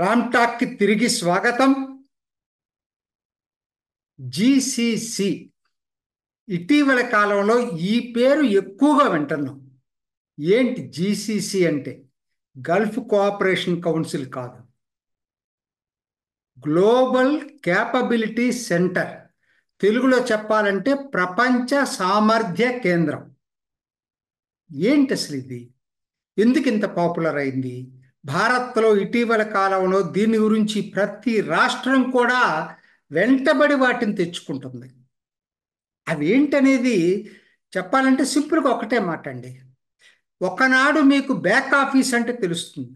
Ram talk కి తిరిగి స్వాగతం. జిసిసి ఇటీవల కాలంలో ఈ పేరు ఎక్కువగా వింటున్నాం. ఏంటి జిసిసి అంటే? గల్ఫ్ కోఆపరేషన్ కౌన్సిల్ కాదు, గ్లోబల్ క్యాపబిలిటీ సెంటర్. తెలుగులో చెప్పాలంటే ప్రపంచ సామర్థ్య కేంద్రం. ఏంటి అసలు ఇది? ఎందుకు ఇంత పాపులర్ అయింది? భారత్లో ఇటీవల కాలంలో దీని గురించి ప్రతి రాష్ట్రం కూడా వెంటబడి వాటిని తెచ్చుకుంటుంది. అవి ఏంటనేది చెప్పాలంటే సింపుల్గా ఒకటే మాట అండి. ఒకనాడు మీకు బ్యాక్ ఆఫీస్ అంటే తెలుస్తుంది.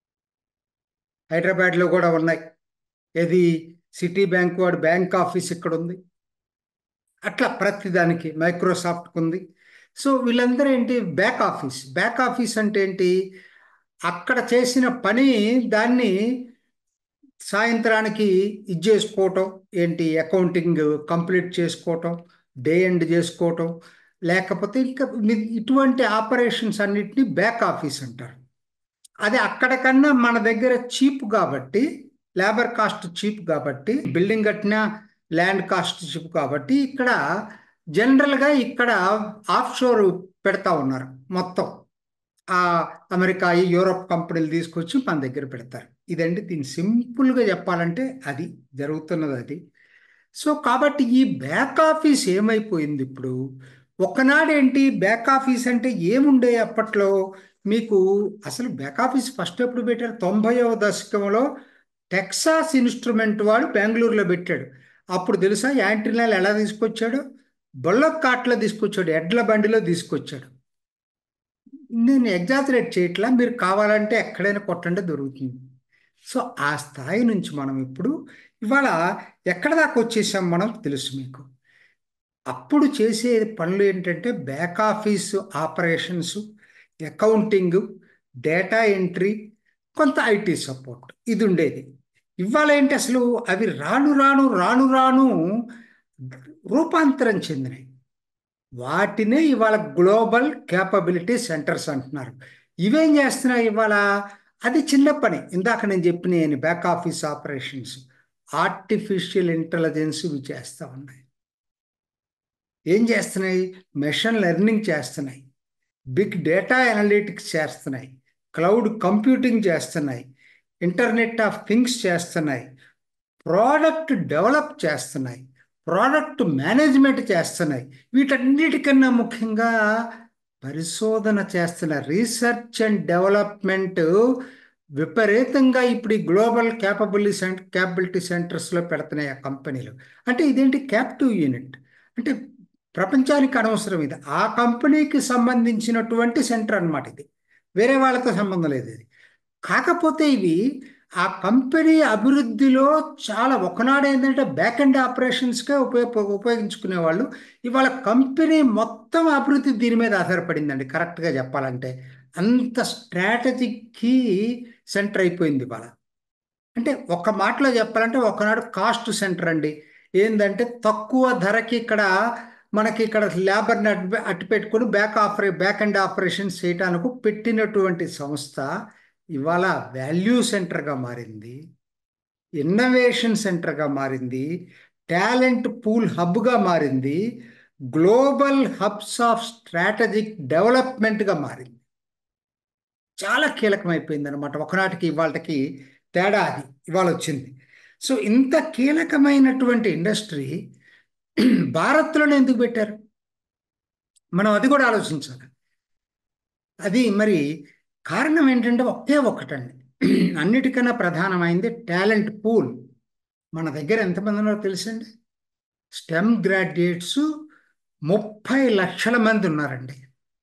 హైదరాబాద్లో కూడా ఉన్నాయి. ఏది? సిటీ బ్యాంక్ వాడు బ్యాంక్ ఆఫీస్ ఇక్కడ ఉంది. అట్లా ప్రతిదానికి మైక్రోసాఫ్ట్కి ఉంది. సో వీళ్ళందరూ ఏంటి? Back office. బ్యాక్ ఆఫీస్ అంటే ఏంటి? అక్కడ చేసిన పని దాన్ని సాయంత్రానికి ఇది చేసుకోవటం. ఏంటి? అకౌంటింగ్ కంప్లీట్ చేసుకోవటం, డే ఎండ్ చేసుకోవటం, లేకపోతే ఇంకా ఇటువంటి ఆపరేషన్స్ అన్నిటినీ బ్యాక్ ఆఫీస్ అంటారు. అది అక్కడ కన్నా మన దగ్గర చీప్ కాబట్టి, లేబర్ కాస్ట్ చీప్ కాబట్టి, బిల్డింగ్ కట్టిన ల్యాండ్ కాస్ట్ చీప్ కాబట్టి ఇక్కడ జనరల్గా ఇక్కడ ఆఫ్ షోర్ పెడతా ఉన్నారు. మొత్తం ఆ అమెరికా, యూరోప్ కంపెనీలు తీసుకొచ్చి మన దగ్గర పెడతారు. ఇదండి దీన్ని సింపుల్గా చెప్పాలంటే అది జరుగుతున్నది అది. సో కాబట్టి ఈ బ్యాక్ ఆఫీస్ ఏమైపోయింది ఇప్పుడు? ఒకనాడు ఏంటి బ్యాక్ ఆఫీస్ అంటే ఏముండే అప్పట్లో? మీకు అసలు బ్యాక్ ఆఫీస్ ఫస్ట్ ఎప్పుడు పెట్టారు? 90వ దశకంలో టెక్సాస్ ఇన్స్ట్రుమెంట్ వాడు బెంగళూరులో పెట్టాడు. అప్పుడు తెలుసా యాంటీనాలు ఎలా తీసుకొచ్చాడు? బొల్లక్ కార్ట్లో తీసుకొచ్చాడు, ఎడ్ల బండిలో తీసుకొచ్చాడు. నేను ఎగ్జాజరేట్ చేయట్లా, మీరు కావాలంటే ఎక్కడైనా కొట్టండి దొరుకుతుంది. సో ఆ స్థాయి నుంచి మనం ఇప్పుడు ఇవాళ ఎక్కడ దాకా వచ్చేసాం మనం తెలుసు మీకు. అప్పుడు చేసే పనులు ఏంటంటే back office operations, accounting, data entry, కొంత ఐటీ సపోర్ట్, ఇది ఉండేది. ఇవాళ ఏంటి అసలు అవి రాను రాను రాను రాను రూపాంతరం చెందినాయి. వాటినే ఇవాళ గ్లోబల్ క్యాపబిలిటీ సెంటర్స్ అంటున్నారు. ఇవేం చేస్తున్నాయి ఇవాళ? అది చిన్న పని. ఇందాక నేను చెప్పిన back office operations, artificial intelligence ఇవి చేస్తూ ఉన్నాయి. ఏం చేస్తున్నాయి? మెషిన్ లెర్నింగ్ చేస్తున్నాయి, బిగ్ డేటా అనలిటిక్స్ చేస్తున్నాయి, క్లౌడ్ కంప్యూటింగ్ చేస్తున్నాయి, ఇంటర్నెట్ ఆఫ్ థింగ్స్ చేస్తున్నాయి, ప్రోడక్ట్ డెవలప్ చేస్తున్నాయి, ప్రోడక్ట్ మేనేజ్మెంట్ చేస్తున్నాయి. వీటన్నిటికన్నా ముఖ్యంగా పరిశోధన చేస్తున్న రీసెర్చ్ అండ్ డెవలప్మెంట్ విపరీతంగా ఇప్పుడు ఈ గ్లోబల్ క్యాపబిలిటీ సెంటర్స్లో పెడుతున్నాయి ఆ కంపెనీలు. అంటే ఇదేంటి? క్యాప్టివ్ యూనిట్ అంటే ప్రపంచానికి అనవసరం. ఇది ఆ కంపెనీకి సంబంధించినటువంటి సెంటర్ అన్నమాట. ఇది వేరే వాళ్ళతో సంబంధం లేదు. ఇది కాకపోతే ఇవి ఆ కంపెనీ అభివృద్ధిలో చాలా, ఒకనాడు ఏంటంటే బ్యాక్ అండ్ ఆపరేషన్స్కే ఉపయోగించుకునేవాళ్ళు. ఇవాళ కంపెనీ మొత్తం అభివృద్ధి దీని మీద ఆధారపడిందండి. కరెక్ట్గా చెప్పాలంటే అంత స్ట్రాటజిక్కి సెంటర్ అయిపోయింది ఇవాళ. అంటే ఒక మాటలో చెప్పాలంటే ఒకనాడు కాస్ట్ సెంటర్ అండి. ఏంటంటే తక్కువ ధరకి ఇక్కడ మనకి ఇక్కడ లేబర్ని అట్టు పెట్టుకొని బ్యాక్ అండ్ ఆపరేషన్స్ చేయడానికి పెట్టినటువంటి సంస్థ ఇవాళ వాల్యూ సెంటర్గా మారింది, ఇన్నోవేషన్ సెంటర్గా మారింది, టాలెంట్ పూల్ హబ్గా మారింది, గ్లోబల్ హబ్స్ ఆఫ్ స్ట్రాటజిక్ డెవలప్మెంట్గా మారింది. చాలా కీలకమైపోయింది అనమాట. ఒకనాటికి ఇవాళకి తేడా అది ఇవాళ వచ్చింది. సో ఇంత కీలకమైనటువంటి ఇండస్ట్రీ భారత్లోనే ఎందుకు పెట్టారు? మనం అది కూడా ఆలోచించాలి. అది మరి కారణం ఏంటంటే ఒకే ఒకటండి. అన్నిటికన్నా ప్రధానమైంది టాలెంట్ పూల్. మన దగ్గర ఎంతమంది ఉన్నారో తెలుసండి? స్టెమ్ గ్రాడ్యుయేట్స్ 30 లక్షల మంది ఉన్నారండి.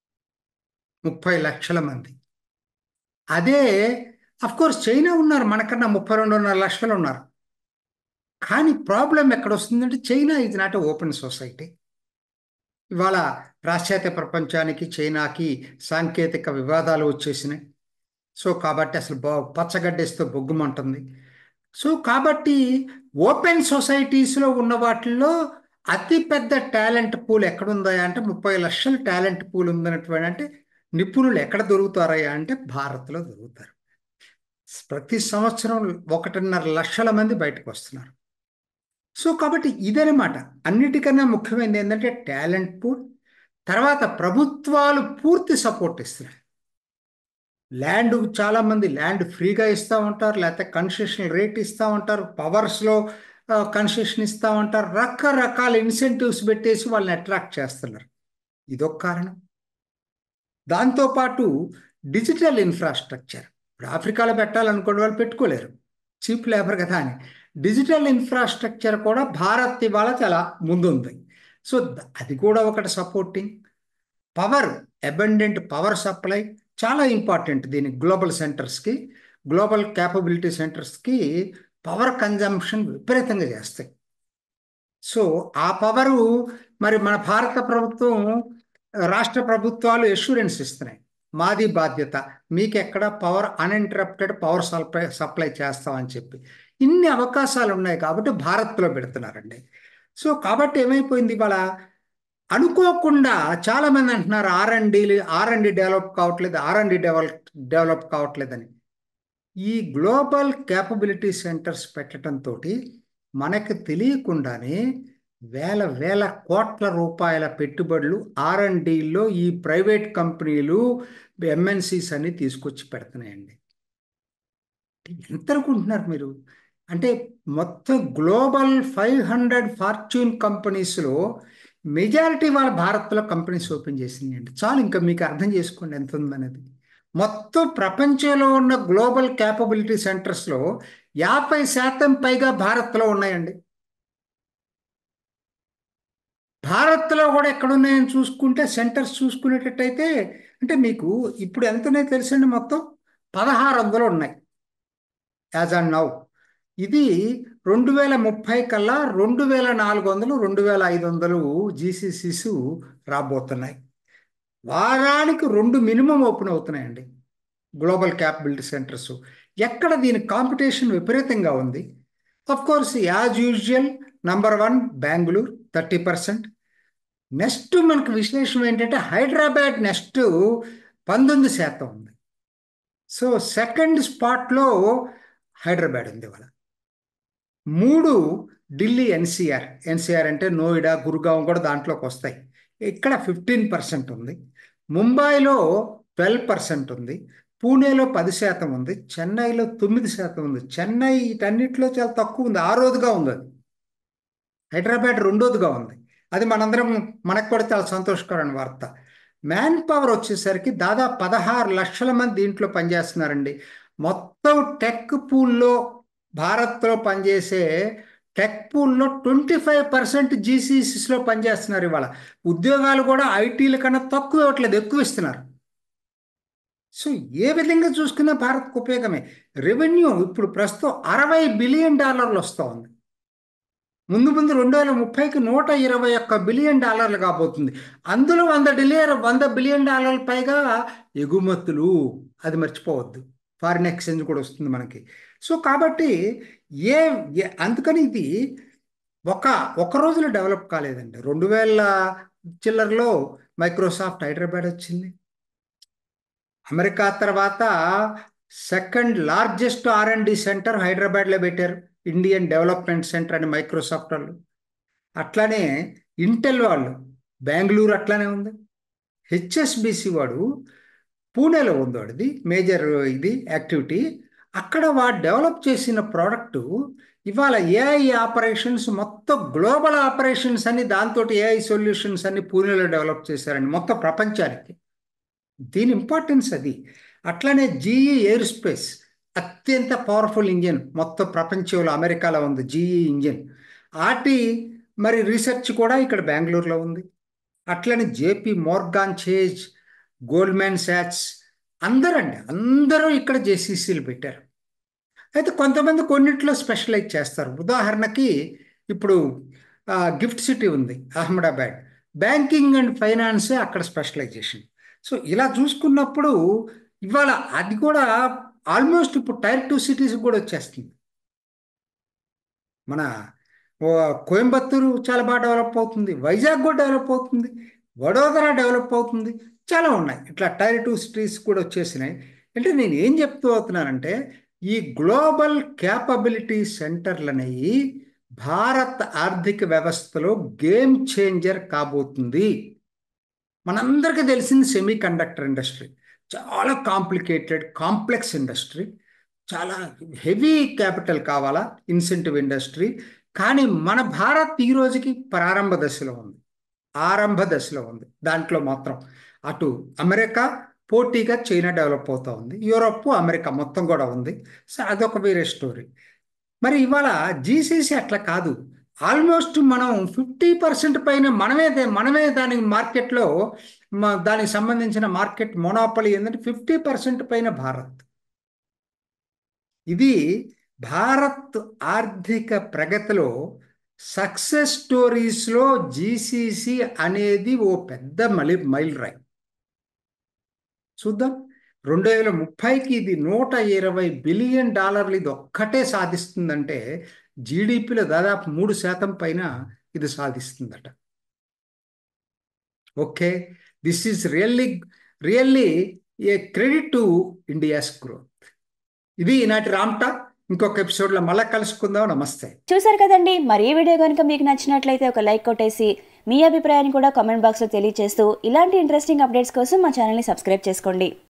30 లక్షల మంది. అదే కోర్స్ చైనా ఉన్నారు, మనకన్నా 32.5 లక్షలు ఉన్నారు. కానీ ప్రాబ్లం ఎక్కడ వస్తుందంటే China is not open society. ఇవాళ పాశ్చాత్య ప్రపంచానికి చైనాకి సాంకేతిక వివాదాలు వచ్చేసినాయి. సో కాబట్టి అసలు పచ్చగడ్డేస్తే బొగ్గుమంటుంది. సో కాబట్టి ఓపెన్ సొసైటీస్లో ఉన్న వాటిల్లో అతిపెద్ద టాలెంట్ పూల్ ఎక్కడుందా అంటే 30 లక్షల టాలెంట్ పూల్ ఉందన్నటువంటి అంటే నిపుణులు ఎక్కడ దొరుకుతారయ్యా అంటే భారత్లో దొరుకుతారు. ప్రతి సంవత్సరం 1.5 లక్షల మంది బయటకు వస్తున్నారు. సో కాబట్టి ఇదనమాట. అన్నిటికన్నా ముఖ్యమైనది ఏంటంటే టాలెంట్ పూల్. తర్వాత ప్రభుత్వాలు పూర్తి సపోర్ట్ ఇస్తున్నాయి. ల్యాండ్, చాలా మంది ల్యాండ్ ఫ్రీగా ఇస్తూ ఉంటారు, లేకపోతే కన్సెషన్ రేట్ ఇస్తూ ఉంటారు, పవర్స్లో కన్సెషన్ ఇస్తూ ఉంటారు, రకరకాల ఇన్సెంటివ్స్ పెట్టేసి వాళ్ళని అట్రాక్ట్ చేస్తున్నారు. ఇదొక కారణం. దాంతోపాటు డిజిటల్ ఇన్ఫ్రాస్ట్రక్చర్. ఇప్పుడు ఆఫ్రికాలో పెట్టాలనుకోండి, వాళ్ళు పెట్టుకోలేరు, చీప్ లేబర్ కదా అని. డిజిటల్ ఇన్ఫ్రాస్ట్రక్చర్ కూడా భారత్ ఇవాళ చాలా ముందుంది. సో అది కూడా ఒకటి supporting. Power, abundant power supply చాలా ఇంపార్టెంట్ దీనికి. గ్లోబల్ సెంటర్స్కి, గ్లోబల్ క్యాపబిలిటీ సెంటర్స్కి పవర్ కన్జంప్షన్ విపరీతంగా చేస్తాయి. సో ఆ పవరు మరి మన భారత ప్రభుత్వం, రాష్ట్ర ప్రభుత్వాలు ఎష్యూరెన్స్ ఇస్తున్నాయి, మాది బాధ్యత, మీకు ఎక్కడ పవర్ అన్ఇంటరప్టెడ్ పవర్ సప్లై చేస్తామని చెప్పి. ఇన్ని అవకాశాలు ఉన్నాయి కాబట్టి భారత్లో పెడుతున్నారండి. సో కాబట్టి ఏమైపోయింది ఇవాళ, అనుకోకుండా చాలా మంది అంటున్నారు ఆర్ అండ్ డి డెవలప్ కావట్లేదు, డెవలప్ కావట్లేదని. ఈ గ్లోబల్ క్యాపబిలిటీ సెంటర్స్ పెట్టడంతో మనకు తెలియకుండానే వేల వేల కోట్ల రూపాయల పెట్టుబడులు ఆర్&డిలో ఈ ప్రైవేట్ కంపెనీలు, ఎంఎన్సీస్ అన్ని తీసుకొచ్చి పెడుతున్నాయండి. ఎంత అనుకుంటున్నారు మీరు? అంటే మొత్తం గ్లోబల్ 500 ఫార్చ్యూన్ కంపెనీస్లో మెజారిటీ వాళ్ళ భారత్లో కంపెనీస్ ఓపెన్ చేసినాయండి. చాలు, ఇంకా మీకు అర్థం చేసుకోండి ఎంత ఉందనేది. మొత్తం ప్రపంచంలో ఉన్న గ్లోబల్ క్యాపబిలిటీ సెంటర్స్లో 50% పైగా భారత్లో ఉన్నాయండి. భారత్లో కూడా ఎక్కడున్నాయని చూసుకుంటే, సెంటర్స్ చూసుకునేటట్టయితే, అంటే మీకు ఇప్పుడు ఎంతనే తెలుసండి, మొత్తం 1600 ఉన్నాయి యాజ్ అండ్ నౌ. ఇది 2030 కల్లా 2400, 2500 జీసీసీస్ రాబోతున్నాయి. వారానికి 2 మినిమం ఓపెన్ అవుతున్నాయండి గ్లోబల్ క్యాపబిలిటీ సెంటర్స్. ఎక్కడ దీని కాంపిటీషన్ విపరీతంగా ఉంది. Of course as usual #1 Bengaluru 30%. Next మనకు విశ్లేషణ ఏంటంటే హైదరాబాద్ నెక్స్ట్ 19% ఉంది. సో సెకండ్ స్పాట్లో హైదరాబాద్ ఉంది ఇవాళ. 3 ఢిల్లీ, ఎన్సీఆర్ అంటే నోయిడా, గురుగాం కూడా దాంట్లోకి వస్తాయి. ఇక్కడ 15% ఉంది. ముంబైలో 12% ఉంది. పూణేలో 10% ఉంది. చెన్నైలో 9% ఉంది. చెన్నై వీటన్నిటిలో చాలా తక్కువ ఉంది, 6వదిగా ఉంది అది. హైదరాబాద్ 2వదిగా ఉంది. అది మనకు కూడా చాలా సంతోషకరమైన వార్త. మ్యాన్ పవర్ వచ్చేసరికి దాదాపు 16 లక్షల మంది దీంట్లో పనిచేస్తున్నారండి. మొత్తం టెక్ పూల్లో, భారత్లో పనిచేసే టెక్ పూల్లో 25% జీసీసీస్లో పనిచేస్తున్నారు ఇవాళ. ఉద్యోగాలు కూడా ఐటీల కన్నా తక్కువ ఇవ్వట్లేదు, ఎక్కువ ఇస్తున్నారు. సో ఏ విధంగా చూసుకున్నా భారత్కు ఉపయోగమే. రెవెన్యూ ఇప్పుడు ప్రస్తుతం $60 బిలియన్ వస్తూ ఉంది. ముందు 2030కి $121 బిలియన్ కాబోతుంది. అందులో $100 బిలియన్ పైగా ఎగుమతులు, అది మర్చిపోవద్దు. ఫారిన్ ఎక్స్చేంజ్ కూడా వస్తుంది మనకి. సో కాబట్టి అందుకని ఇది ఒక రోజులో డెవలప్ కాలేదండి. 2000 చిల్లరలో మైక్రోసాఫ్ట్ హైదరాబాద్ వచ్చింది. అమెరికా తర్వాత సెకండ్ లార్జెస్ట్ ఆర్&డి సెంటర్ హైదరాబాద్లో పెట్టారు, ఇండియన్ డెవలప్మెంట్ సెంటర్ అని మైక్రోసాఫ్ట్ వాళ్ళు. అట్లానే ఇంటెల్ వాళ్ళు బెంగళూరు అట్లానే ఉంది. హెచ్ఎస్బిసి వాడు పూణేలో ఉంది, వాడిది మేజర్ ఇది యాక్టివిటీ. అక్కడ వాడు డెవలప్ చేసిన ప్రోడక్టు ఇవాళ ఏఐ ఆపరేషన్స్, మొత్తం గ్లోబల్ ఆపరేషన్స్ అన్ని దాంతో ఏఐ సొల్యూషన్స్ అన్ని పూణేలో డెవలప్ చేశారండి మొత్తం ప్రపంచానికి. దీని ఇంపార్టెన్స్ అది. అట్లానే జీఈ ఎయిర్ స్పేస్ అత్యంత పవర్ఫుల్ ఇంజిన్ మొత్తం ప్రపంచంలో అమెరికాలో ఉంది జీఈ ఇంజిన్. మరి రీసెర్చ్ కూడా ఇక్కడ బెంగళూరులో ఉంది. అట్లనే జేపీ మోర్గాన్ చేజ్, గోల్డ్మెన్ సాక్స్ అందరూ ఇక్కడ జేసీసీలు పెట్టారు. అయితే కొంతమంది కొన్నిట్లో స్పెషలైజ్ చేస్తారు. ఉదాహరణకి ఇప్పుడు గిఫ్ట్ సిటీ ఉంది అహ్మదాబాద్, బ్యాంకింగ్ అండ్ ఫైనాన్సే అక్కడ స్పెషలైజేషన్. సో ఇలా చూసుకున్నప్పుడు ఇవాళ అది కూడా ఆల్మోస్ట్ ఇప్పుడు Tier 2 సిటీస్ కూడా వచ్చేస్తుంది. మన కోయంబత్తూరు చాలా బాగా డెవలప్ అవుతుంది, వైజాగ్ కూడా డెవలప్ అవుతుంది, వడోదర డెవలప్ అవుతుంది, చాలా ఉన్నాయి ఇట్లా Tier 2 సిటీస్ కూడా వచ్చేసినాయి. అంటే నేను ఏం చెప్తూ అవుతున్నానంటే ఈ గ్లోబల్ క్యాపబిలిటీ సెంటర్లనేవి భారత్ ఆర్థిక వ్యవస్థలో గేమ్ చేంజర్ కాబోతుంది. మనందరికీ తెలిసింది సెమీ కండక్టర్ ఇండస్ట్రీ చాలా కాంప్లికేటెడ్ కాంప్లెక్స్ ఇండస్ట్రీ, చాలా హెవీ క్యాపిటల్ కావాలా ఇన్సెంటివ్ ఇండస్ట్రీ. కానీ మన భారత్ ఈ రోజుకి ప్రారంభ దశలో ఉంది, ఆరంభ దశలో ఉంది. దాంట్లో మాత్రం అటు అమెరికా పోటీగా చైనా డెవలప్ అవుతూ ఉంది, యూరోప్ అమెరికా మొత్తం కూడా ఉంది. సో అదొక వేరే స్టోరీ. మరి ఇవాళ జీసీసీ అట్లా కాదు. ఆల్మోస్ట్ మనం 50% పైన మనమే దానికి మార్కెట్లో దానికి సంబంధించిన మార్కెట్ మొనోపలి ఏంటంటే 50% పైన భారత్. ఇది భారత్ ఆర్థిక ప్రగతిలో సక్సెస్ స్టోరీస్లో జీసీసీ అనేది ఓ పెద్ద మైల్ రాయి. చూద్దాం 2030కి ఇది $120 బిలియన్ ఇది ఒక్కటే సాధిస్తుందంటే జీడిపిలో దాదాపు 3% పైన ఇది సాధిస్తుందట. Okay, this is really a credit to India's growth. ఇది ఈనాటి రామ్టా. ఇంకొక ఎపిసోడ్లో మళ్ళీ కలుసుకుందాం. నమస్తే. చూసారు కదండి, మరి ఈ వీడియో కనుక మీకు నచ్చినట్లయితే ఒక లైక్ కొట్టేసి మీ అభిప్రాయాన్ని కూడా కామెంట్ బాక్స్లో తెలియజేస్తూ ఇలాంటి ఇంట్రెస్టింగ్ అప్డేట్స్ కోసం మా ఛానల్ని సబ్స్క్రైబ్ చేసుకోండి.